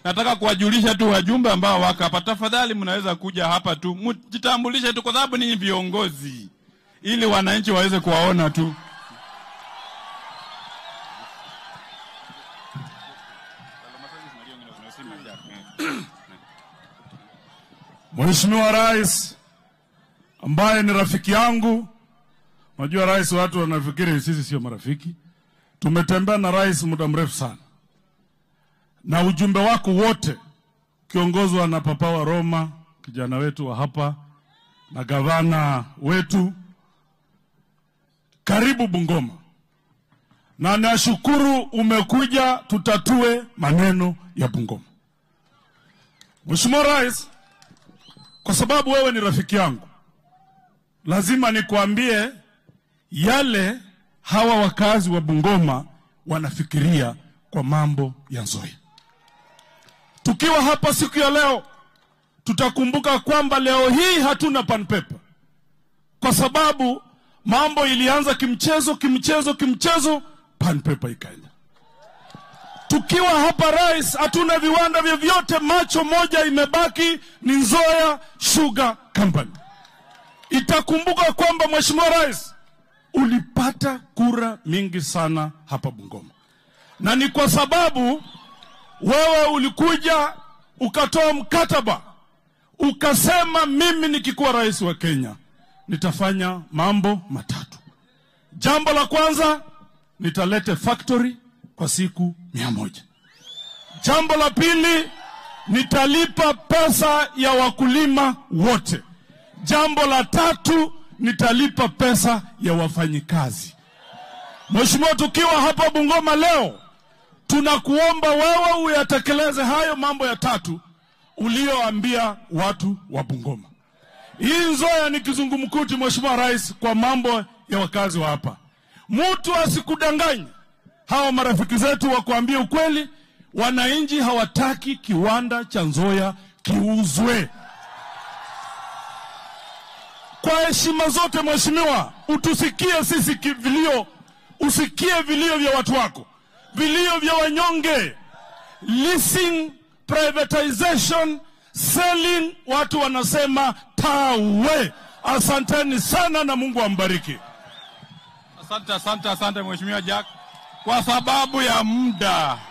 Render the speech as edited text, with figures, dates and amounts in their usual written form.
nataka kuwajulisha tu wajumbe ambao wako hapa, tafadhali mnaweza kuja hapa tu, mjitambulishe tu kwa sababu ni viongozi, ili wananchi waweze kuwaona tu. Mheshimiwa Rais ambaye ni rafiki yangu, unajua rais watu wanafikiri sisi sio marafiki. Tumetembea na rais muda mrefu sana. Na ujumbe wako wote kiongozwa na Papa wa Roma, kijana wetu wa hapa, na gavana wetu, karibu Bungoma. Na nashukuru umekuja tutatue maneno ya Bungoma. Mheshimiwa Rais, kwa sababu wewe ni rafiki yangu, lazima nikuambie yale hawa wakazi wa Bungoma wanafikiria kwa mambo ya Nzoia. Tukiwa hapa siku ya leo, tutakumbuka kwamba leo hii hatuna pan paper. Kwa sababu mambo ilianza kimchezo, pan paper ikaenda. Tukiwa hapa Rais, hatuna viwanda vyovyote, macho moja imebaki ni Nzoia Sugar Company. Itakumbuka kwamba Mheshimiwa Rais, ulipata kura mingi sana hapa Bungoma. Na ni kwa sababu wewe ulikuja ukatoa mkataba, ukasema mimi nikikuwa rais wa Kenya nitafanya mambo matatu. Jambo la kwanza, nitalete factory kwa siku 100. Jambo la pili, nitalipa pesa ya wakulima wote. Jambo la tatu, nitalipa pesa ya wafanyikazi. Mheshimiwa, tukiwa hapa Bungoma leo, tunakuomba wewe uyatekeleze hayo mambo ya tatu ulioambia watu wa Bungoma. Hii Nzoia ni kizungumkuti, Mheshimiwa Rais, kwa mambo ya wakazi wa hapa. Mtu asikudanganye. Hao marafiki zetu wakuambia ukweli, wananchi hawataki kiwanda cha Nzoia kiuzwe. Kwa heshima zote Mheshimiwa, utusikie sisi vilio, usikie vilio vya watu wako, vilio vya wanyonge, leasing, privatization, selling, watu wanasema tawe. Asanteni sana na Mungu ambariki. Asante Mheshimiwa Jack. Kwa sababu ya muda